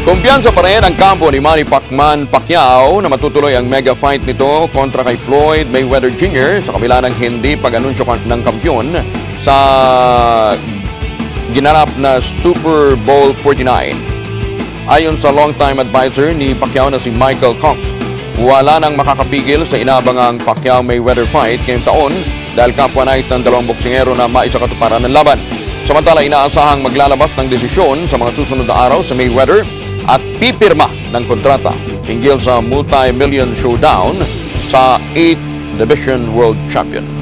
Kumpiyansa pa rin ang kampo ni Manny Pacquiao na matutuloy ang mega fight nito kontra kay Floyd Mayweather Jr. sa kabila ng hindi pag-anunsyo ng kampiyon sa ginanap na Super Bowl 49. Ayon sa longtime advisor ni Pacquiao na si Michael Cox, wala nang makakapigil sa inaabangang Pacquiao-Mayweather fight ngayong taon dahil kapwa-nais ng dalawang boksingero na maisakatuparan ng laban. Samantala, inaasahang maglalabas ng desisyon sa mga susunod na araw sa Mayweather at pipirma ng kontrata hinggil sa multi-million showdown sa 8th Division World Champion.